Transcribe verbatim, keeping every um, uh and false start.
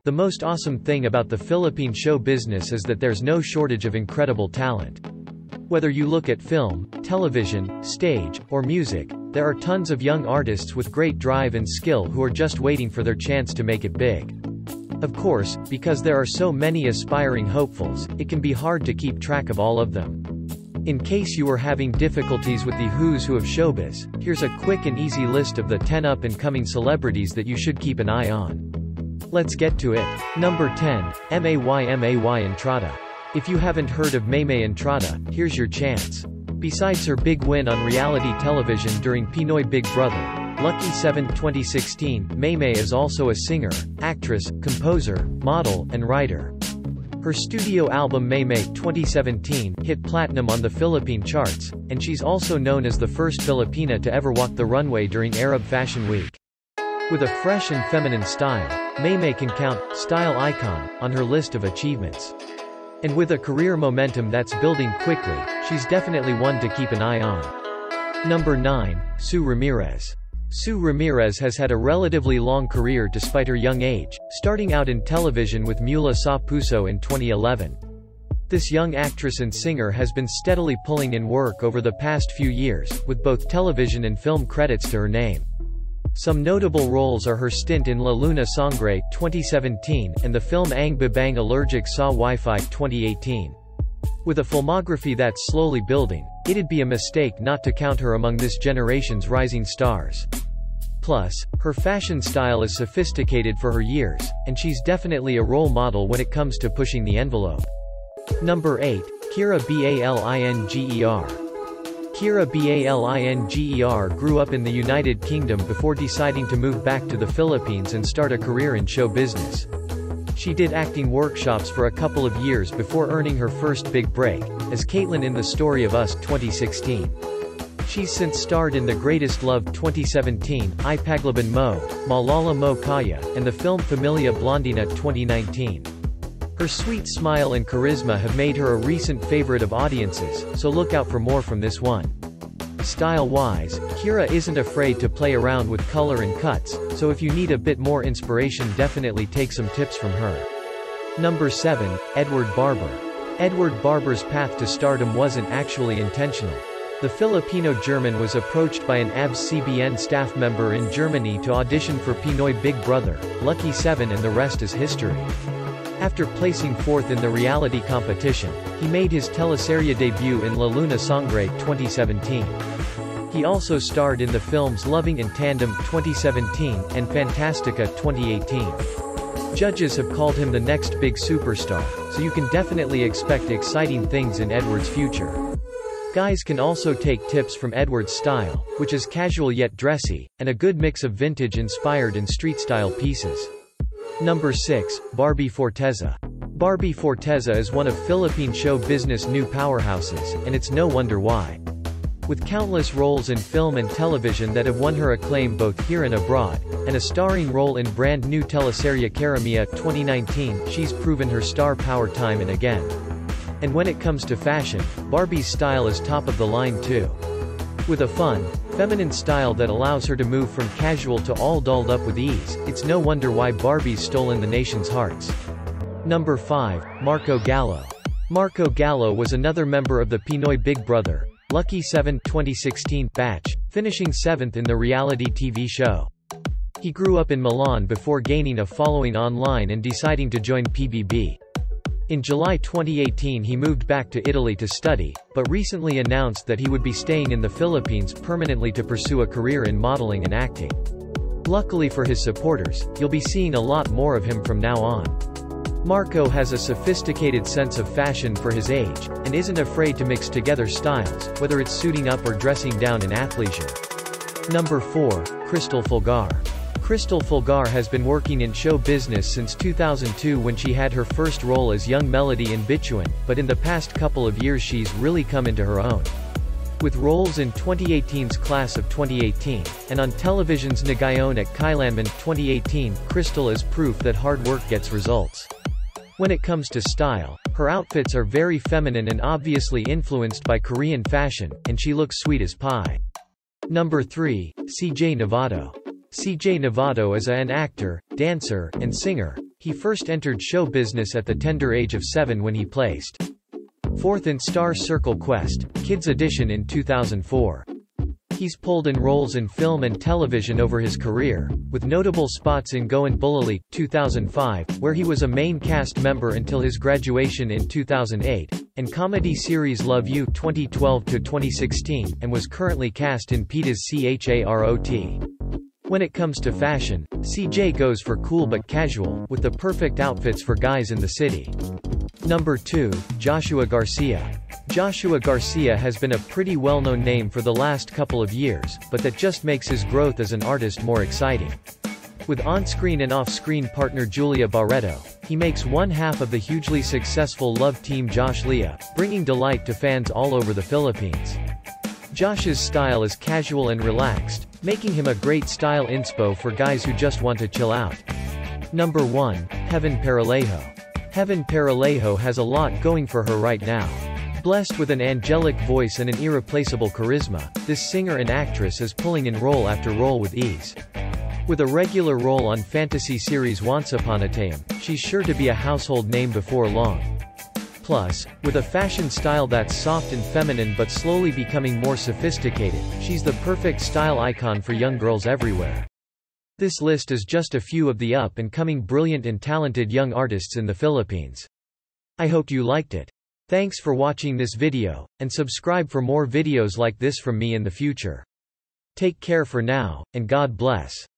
The most awesome thing about the Philippine show business is that there's no shortage of incredible talent. Whether you look at film, television, stage, or music, there are tons of young artists with great drive and skill who are just waiting for their chance to make it big. Of course, because there are so many aspiring hopefuls, it can be hard to keep track of all of them. In case you are having difficulties with the who's who of showbiz, here's a quick and easy list of the ten up-and-coming celebrities that you should keep an eye on. Let's get to it. Number ten. May May Entrada. If you haven't heard of Maymay Entrada, here's your chance. Besides her big win on reality television during Pinoy Big Brother, Lucky seven twenty sixteen, Maymay is also a singer, actress, composer, model, and writer. Her studio album Maymay twenty seventeen hit platinum on the Philippine charts, and she's also known as the first Filipina to ever walk the runway during Arab Fashion Week. With a fresh and feminine style, Maymay can count Style Icon on her list of achievements. And with a career momentum that's building quickly, she's definitely one to keep an eye on. Number nine. Sue Ramirez. Sue Ramirez has had a relatively long career despite her young age, starting out in television with Mula sa Puso in twenty eleven. This young actress and singer has been steadily pulling in work over the past few years, with both television and film credits to her name. Some notable roles are her stint in La Luna Sangre twenty seventeen and the film Ang Babang Allergic sa Wi-Fi twenty eighteen. With a filmography that's slowly building, it'd be a mistake not to count her among this generation's rising stars. Plus, her fashion style is sophisticated for her years, and she's definitely a role model when it comes to pushing the envelope. Number eight. Kira Balingger. Kira Balingger grew up in the United Kingdom before deciding to move back to the Philippines and start a career in show business. She did acting workshops for a couple of years before earning her first big break, as Caitlin in The Story of Us twenty sixteen. She's since starred in The Greatest Love twenty seventeen, Ipaglaban Mo, Maalala Mo Kaya, and the film Familia Blondina twenty nineteen. Her sweet smile and charisma have made her a recent favorite of audiences, so look out for more from this one. Style-wise, Kira isn't afraid to play around with color and cuts, so if you need a bit more inspiration, definitely take some tips from her. Number seven. Edward Barber. Edward Barber's path to stardom wasn't actually intentional. The Filipino-German was approached by an A B S-C B N staff member in Germany to audition for Pinoy Big Brother, Lucky seven, and the rest is history. After placing fourth in the reality competition, he made his teleserye debut in La Luna Sangre twenty seventeen. He also starred in the films Loving in Tandem twenty seventeen and Fantastica twenty eighteen. Judges have called him the next big superstar, so you can definitely expect exciting things in Edward's future. Guys can also take tips from Edward's style, which is casual yet dressy, and a good mix of vintage-inspired and street-style pieces. Number six. Barbie Forteza. Barbie Forteza is one of Philippine show business new powerhouses, and it's no wonder why. With countless roles in film and television that have won her acclaim both here and abroad, and a starring role in brand new teleserye Karamia twenty nineteen, she's proven her star power time and again. And when it comes to fashion, Barbie's style is top of the line too. With a fun, feminine style that allows her to move from casual to all dolled up with ease, it's no wonder why Barbie's stolen the nation's hearts. Number five. Marco Gallo. Marco Gallo was another member of the Pinoy Big Brother, Lucky seven twenty sixteen batch, finishing seventh in the reality T V show. He grew up in Milan before gaining a following online and deciding to join P B B. In July twenty eighteen he moved back to Italy to study, but recently announced that he would be staying in the Philippines permanently to pursue a career in modeling and acting. Luckily for his supporters, you'll be seeing a lot more of him from now on. Marco has a sophisticated sense of fashion for his age, and isn't afraid to mix together styles, whether it's suiting up or dressing down in athleisure. Number four. Crystal Fulgar. Crystal Fulgar has been working in show business since two thousand two when she had her first role as young Melody in Bituin, but in the past couple of years she's really come into her own. With roles in twenty eighteen's Class of twenty eighteen, and on television's Nagayon at Kailanman twenty eighteen, Crystal is proof that hard work gets results. When it comes to style, her outfits are very feminine and obviously influenced by Korean fashion, and she looks sweet as pie. Number three. C J Novato. C J Novato is an actor, dancer, and singer. He first entered show business at the tender age of seven when he placed fourth in Star Circle Quest, Kids Edition in two thousand four. He's pulled in roles in film and television over his career, with notable spots in Goan Bullally, two thousand five, where he was a main cast member until his graduation in two thousand eight, and comedy series Love You twenty twelve to twenty sixteen, and was currently cast in PETA's CHAROT. When it comes to fashion, C J goes for cool but casual, with the perfect outfits for guys in the city. Number two. Joshua Garcia. Joshua Garcia has been a pretty well-known name for the last couple of years, but that just makes his growth as an artist more exciting. With on-screen and off-screen partner Julia Barreto, he makes one half of the hugely successful love team Josh Leah, bringing delight to fans all over the Philippines. Josh's style is casual and relaxed, making him a great style inspo for guys who just want to chill out. Number one. Heaven Paralejo. Heaven Paralejo has a lot going for her right now. Blessed with an angelic voice and an irreplaceable charisma, this singer and actress is pulling in role after role with ease. With a regular role on fantasy series Once Upon a Time, she's sure to be a household name before long. Plus, with a fashion style that's soft and feminine but slowly becoming more sophisticated, she's the perfect style icon for young girls everywhere. This list is just a few of the up-and-coming brilliant and talented young artists in the Philippines. I hope you liked it. Thanks for watching this video, and subscribe for more videos like this from me in the future. Take care for now, and God bless.